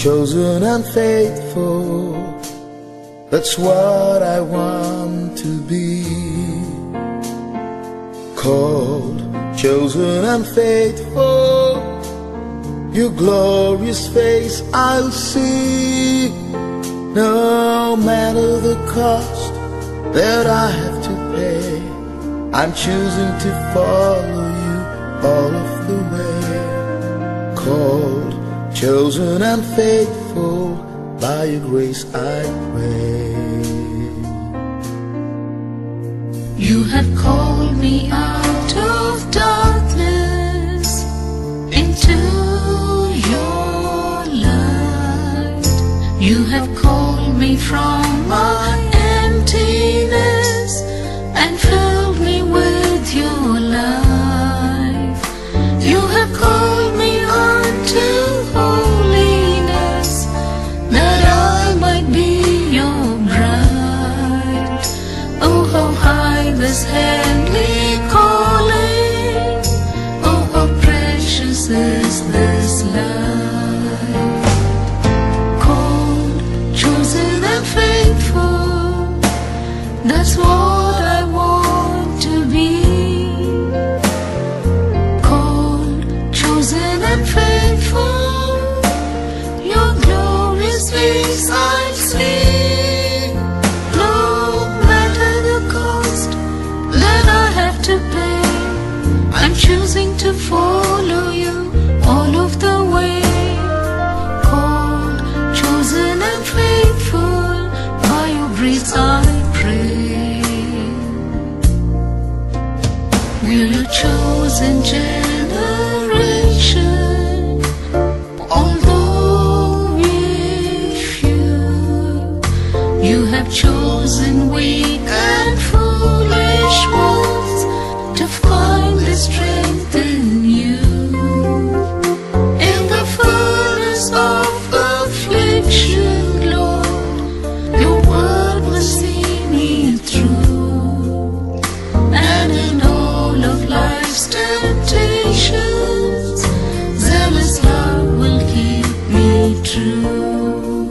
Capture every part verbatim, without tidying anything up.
chosen and faithful, that's what I want to be. Called, chosen and faithful, your glorious face I'll see. No matter the cost that I have to pay, I'm choosing to follow you all of the way. Called, chosen and faithful, by your grace I pray. You have called me out of darkness into your light. You have called me from my emptiness and filled me with your life. You have called me unto holiness, that I might be your bride. Oh, how high this heavenly calling, oh, how precious is this life. Called, chosen and faithful, that's what I want to be. Called, chosen and faithful, your glorious face I see. No matter the cost that I have to pay, I'm choosing to follow you all of the way. Called, chosen and faithful, by your grace I pray. We're a chosen generation, although we're few. You have chosen weak and foolish ones to find the strength in you. In the furnace of affliction, Lord, your word will see me through. And in all of life's temptations, zealous love will keep me true.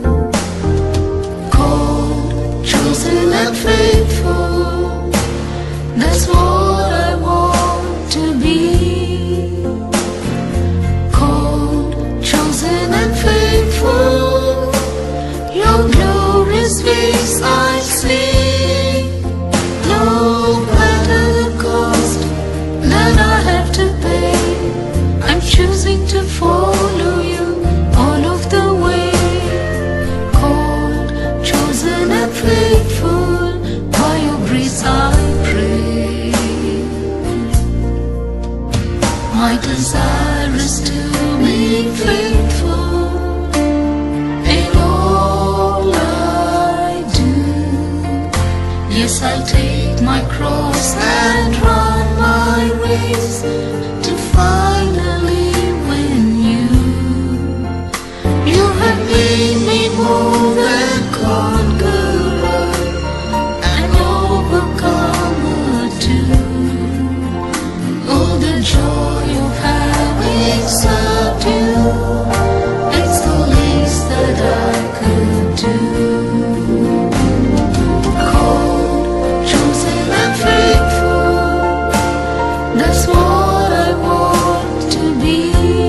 Called, chosen and faithful, that's what I want to be. Called, chosen and faithful, your glorious face I see. No matter the cost that I have to pay, I'm choosing to follow you all of the way. Called, chosen and faithful, by your grace I pray. My desire is to be faithful in all I do. Yes, I'll take my cross and run my race to finally win you. You have made me more than conqueror, an overcomer too. Oh, the joy of having served you, it's the least that I could do. Called, chosen and faithful, that's what I want to be.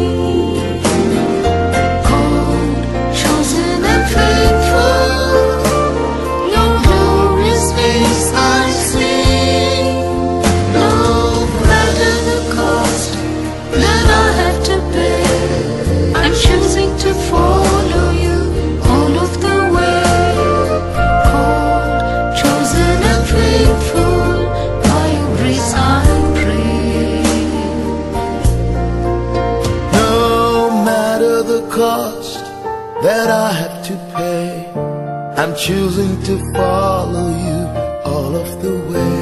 Called, chosen and faithful, your glorious face I see. No matter the cost that I have to pay, I'm choosing to follow you all of the way. Called, chosen and faithful, by your grace I pray. No matter the cost that I have to pay, I'm choosing to follow you all of the way.